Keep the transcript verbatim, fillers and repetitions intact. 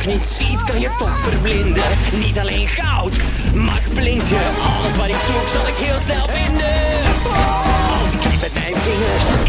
nog niet ziet, kan je toch verblinden. Niet alleen goud mag blinken. Alles wat ik zoek zal ik heel snel vinden. Als ik knip met mijn vingers,